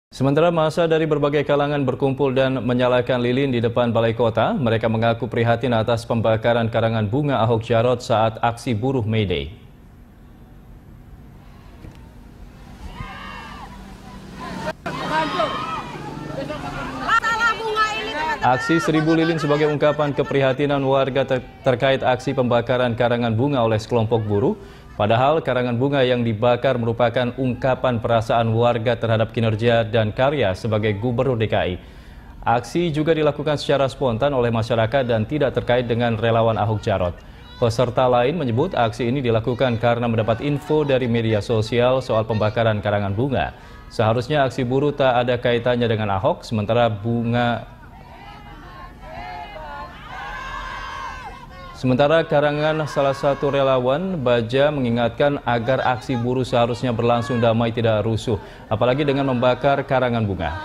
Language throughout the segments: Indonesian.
Sementara massa dari berbagai kalangan berkumpul dan menyalakan lilin di depan Balai Kota, mereka mengaku prihatin atas pembakaran karangan bunga Ahok Jarot saat aksi buruh May Day. Aksi 1000 lilin sebagai ungkapan keprihatinan warga terkait aksi pembakaran karangan bunga oleh sekelompok buruh. Padahal karangan bunga yang dibakar merupakan ungkapan perasaan warga terhadap kinerja dan karya sebagai Gubernur DKI. Aksi juga dilakukan secara spontan oleh masyarakat dan tidak terkait dengan relawan Ahok Jarot. Peserta lain menyebut aksi ini dilakukan karena mendapat info dari media sosial soal pembakaran karangan bunga. Seharusnya aksi buruh tak ada kaitannya dengan Ahok, Sementara karangan salah satu relawan, Baja, mengingatkan agar aksi buruh seharusnya berlangsung damai, tidak rusuh, apalagi dengan membakar karangan bunga.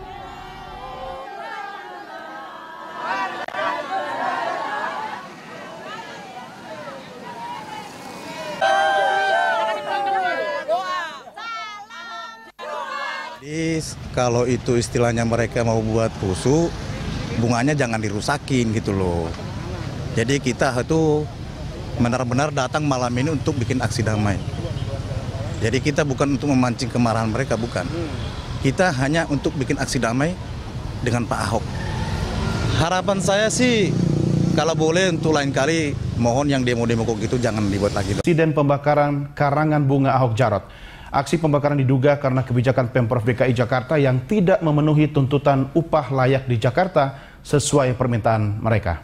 Jadi kalau itu istilahnya mereka mau buat rusuh, bunganya jangan dirusakin gitu loh. Jadi kita itu benar-benar datang malam ini untuk bikin aksi damai. Jadi kita bukan untuk memancing kemarahan mereka, bukan. Kita hanya untuk bikin aksi damai dengan Pak Ahok. Harapan saya sih kalau boleh untuk lain kali mohon yang demo-demo kok gitu jangan dibuat lagi. Insiden pembakaran karangan bunga Ahok Jarot. Aksi pembakaran diduga karena kebijakan Pemprov DKI Jakarta yang tidak memenuhi tuntutan upah layak di Jakarta sesuai permintaan mereka.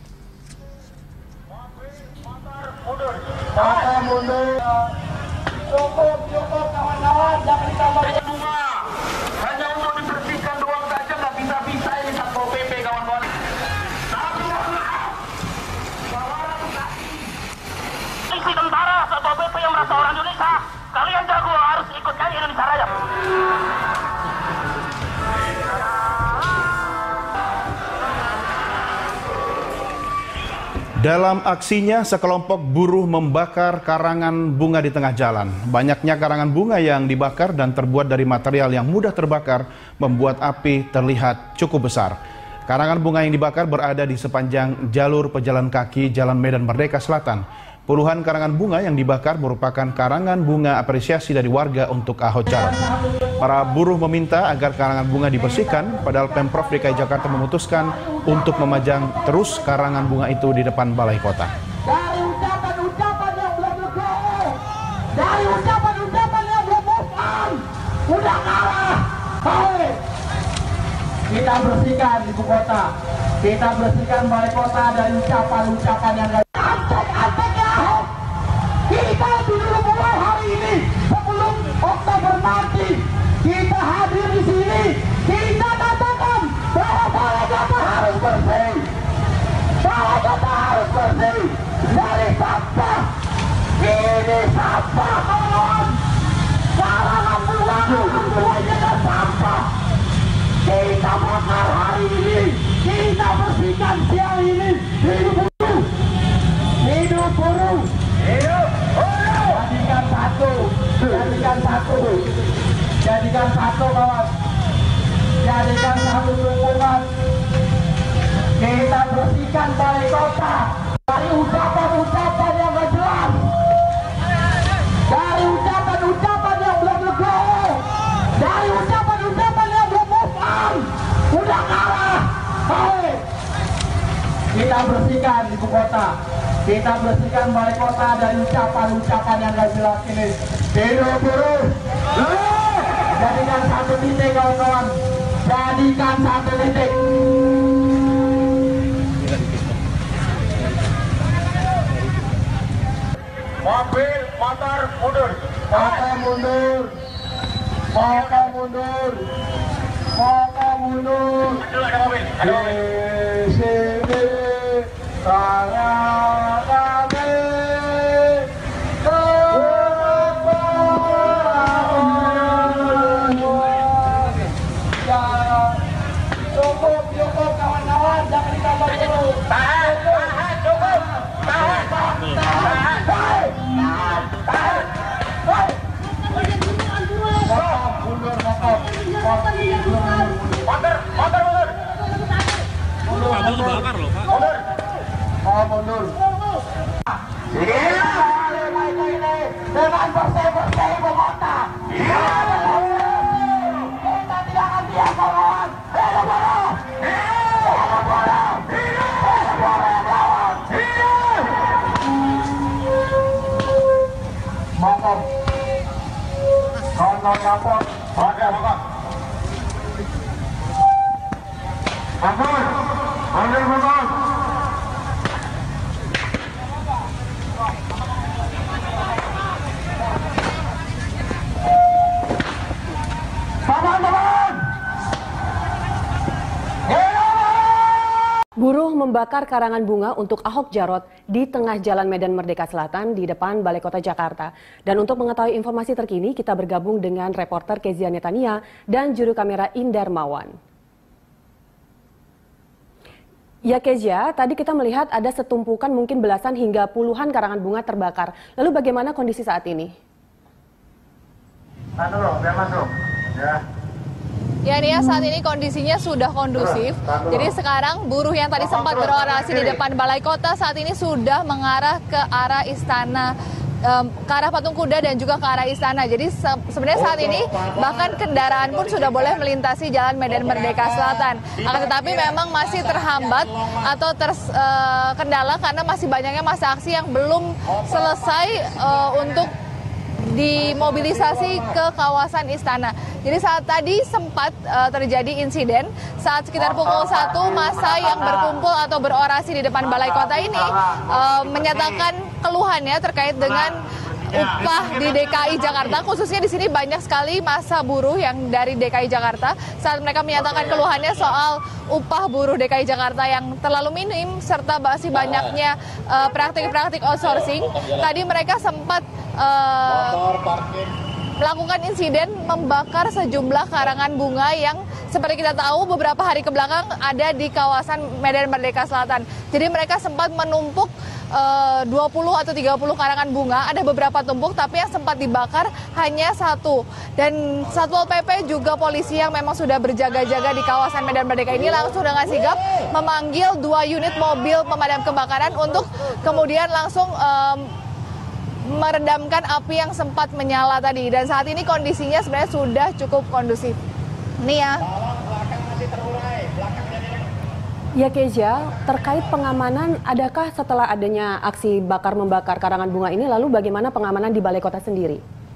Cukup kawan-kawan, jangan ditambah bunga. Hanya untuk dibersihkan doang saja, nggak bisa-bisa ini Satpol PP kawan-kawan. Tapi isi tentara Satpol PP yang merasa orang Indonesia. Kalian jago, harus ikut kali Indonesia Raya. Dalam aksinya, sekelompok buruh membakar karangan bunga di tengah jalan. Banyaknya karangan bunga yang dibakar dan terbuat dari material yang mudah terbakar membuat api terlihat cukup besar. Karangan bunga yang dibakar berada di sepanjang jalur pejalan kaki Jalan Medan Merdeka Selatan. Puluhan karangan bunga yang dibakar merupakan karangan bunga apresiasi dari warga untuk Ahok Jarot. Para buruh meminta agar karangan bunga dibersihkan, padahal Pemprov DKI Jakarta memutuskan untuk memajang terus karangan bunga itu di depan Balai Kota. Dari ucapan-ucapan yang belum legowo, dari ucapan-ucapan yang belum move on, udah kalah. Kita bersihkan ibu kota, kita bersihkan Balai Kota dari ucapan-ucapan yang gak kita dulu mulai hari ini sebelum Oktober nanti kita hadir di sini, kita katakan bahwa Balai Kota harus bersih, Balai Kota harus bersih dari sampah. Ini sampah kawan, karangan bunga semuanya dan sampah. Kita bakar hari ini, kita bersihkan siang ini. Hidup buruh, hidup buruh, hidup buruh. Jadikan satu, jadikan satu, jadikan satu kawan, jadikan satu dukungan. Kita bersihkan Balai Kota dari ucapan-ucapan yang gak jelas, dari ucapan-ucapan yang belum legowo, dari ucapan-ucapan yang belum move on, udah kalah. Kita bersihkan ibu kota, kita bersihkan Balai Kota dari ucapan-ucapan yang gak jelas ini. Hidup buruh, jadikan satu titik kawan-kawan, jadikan satu titik. Mobil, motor, mundur, motor mundur, motor mundur, motor mundur. Ada mobil, ada mobil. Di sini saya kami cukup kawan-kawan, jangan ditambah dulu. Tahan, cukup, tahan, tahan. Mundur, Kabel kebakar loh, Pak. Mundur. Iya, dengan bersih-bersih ibu kota. Iya, kita tidak akan diam kawan. Hidup buruh. Hidup buruh. Hidup buruh kawan. Hidup. Monggo. Kono nyapot. Monggo. Mundur. Buruh membakar karangan bunga untuk Ahok Jarot di tengah Jalan Medan Merdeka Selatan di depan Balai Kota Jakarta. Dan untuk mengetahui informasi terkini, kita bergabung dengan reporter Kezia Netania dan juru kamera Indar Mawan. Ya Kezia, tadi kita melihat ada setumpukan mungkin belasan hingga puluhan karangan bunga terbakar. Lalu bagaimana kondisi saat ini? Biar masuk. Ya. Ya Nia, saat ini kondisinya sudah kondusif. Jadi sekarang buruh yang tadi sempat berorasi di depan Balai Kota saat ini sudah mengarah ke arah istana, ke arah patung kuda dan juga ke arah istana. Jadi sebenarnya saat ini bahkan kendaraan pun sudah boleh melintasi Jalan Medan Merdeka Selatan. Akan tetapi memang masih terhambat atau terkendala karena masih banyaknya massa aksi yang belum selesai untuk dimobilisasi ke kawasan istana. Jadi saat tadi sempat terjadi insiden saat sekitar pukul 1 massa yang berkumpul atau berorasi di depan Balai Kota ini menyatakan keluhannya terkait dengan upah di DKI Jakarta, khususnya di sini banyak sekali massa buruh yang dari DKI Jakarta saat mereka menyatakan keluhannya soal upah buruh DKI Jakarta yang terlalu minim serta masih banyaknya praktik-praktik outsourcing. Tadi mereka sempat melakukan insiden membakar sejumlah karangan bunga yang seperti kita tahu beberapa hari kebelakang ada di kawasan Medan Merdeka Selatan. Jadi mereka sempat menumpuk 20 atau 30 karangan bunga, ada beberapa tumpuk tapi yang sempat dibakar hanya satu. Dan Satpol PP juga polisi yang memang sudah berjaga-jaga di kawasan Medan Merdeka ini langsung dengan sigap memanggil 2 unit mobil pemadam kebakaran untuk kemudian langsung meredamkan api yang sempat menyala tadi. Dan saat ini kondisinya sebenarnya sudah cukup kondusif. Nia. Ya Kezia, terkait pengamanan, adakah setelah adanya aksi bakar-membakar karangan bunga ini, lalu bagaimana pengamanan di Balai Kota sendiri?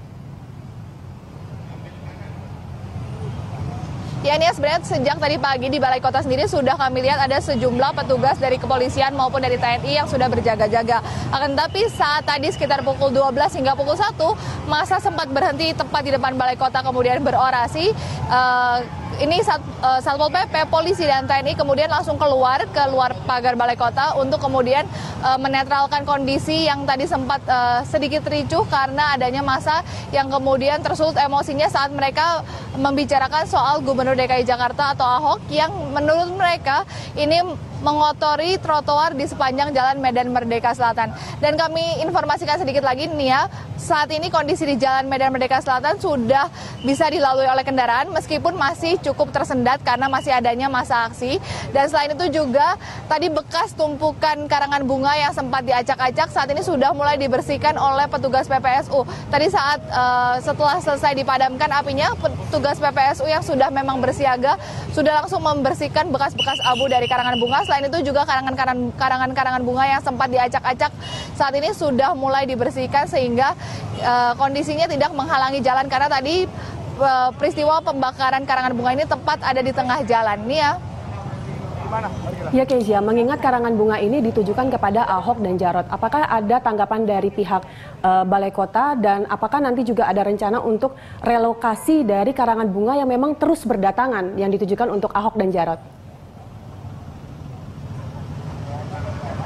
Ya Nia, sebenarnya sejak tadi pagi di Balai Kota sendiri sudah kami lihat ada sejumlah petugas dari kepolisian maupun dari TNI yang sudah berjaga-jaga. Akan tetapi saat tadi sekitar pukul 12 hingga pukul 1, massa sempat berhenti tepat di depan Balai Kota kemudian berorasi. Ini Satpol PP, polisi dan TNI kemudian langsung keluar pagar Balai Kota untuk kemudian menetralkan kondisi yang tadi sempat sedikit ricuh karena adanya massa yang kemudian tersulut emosinya saat mereka membicarakan soal Gubernur DKI Jakarta atau Ahok yang menurut mereka ini mengotori trotoar di sepanjang Jalan Medan Merdeka Selatan. Dan kami informasikan sedikit lagi Nia, saat ini kondisi di Jalan Medan Merdeka Selatan sudah bisa dilalui oleh kendaraan meskipun masih cukup tersendat karena masih adanya massa aksi. Dan selain itu juga tadi bekas tumpukan karangan bunga yang sempat diacak-acak saat ini sudah mulai dibersihkan oleh petugas PPSU. Tadi saat setelah selesai dipadamkan apinya, petugas PPSU yang sudah memang bersiaga sudah langsung membersihkan bekas-bekas abu dari karangan bunga. Selain itu juga karangan bunga yang sempat diacak-acak saat ini sudah mulai dibersihkan sehingga kondisinya tidak menghalangi jalan karena tadi peristiwa pembakaran karangan bunga ini tepat ada di tengah jalan. Nia. Ya Kezia, mengingat karangan bunga ini ditujukan kepada Ahok dan Jarot, apakah ada tanggapan dari pihak Balai Kota dan apakah nanti juga ada rencana untuk relokasi dari karangan bunga yang memang terus berdatangan yang ditujukan untuk Ahok dan Jarot?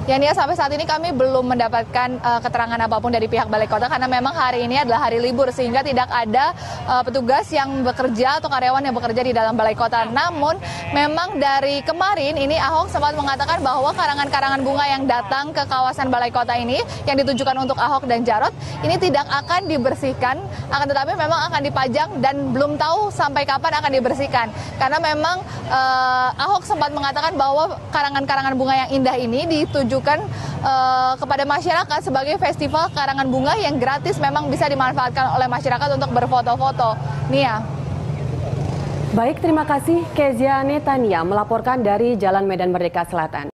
Ya Nia, sampai saat ini kami belum mendapatkan keterangan apapun dari pihak Balai Kota karena memang hari ini adalah hari libur sehingga tidak ada petugas yang bekerja atau karyawan yang bekerja di dalam Balai Kota. Namun memang dari kemarin ini Ahok sempat mengatakan bahwa karangan-karangan bunga yang datang ke kawasan Balai Kota ini yang ditujukan untuk Ahok dan Jarot ini tidak akan dibersihkan, akan tetapi memang akan dipajang dan belum tahu sampai kapan akan dibersihkan. Karena memang Ahok sempat mengatakan bahwa karangan-karangan bunga yang indah ini ditujukan kepada masyarakat sebagai festival karangan bunga yang gratis, memang bisa dimanfaatkan oleh masyarakat untuk berfoto-foto. Nia. Baik, terima kasih Kezia Netania melaporkan dari Jalan Medan Merdeka Selatan.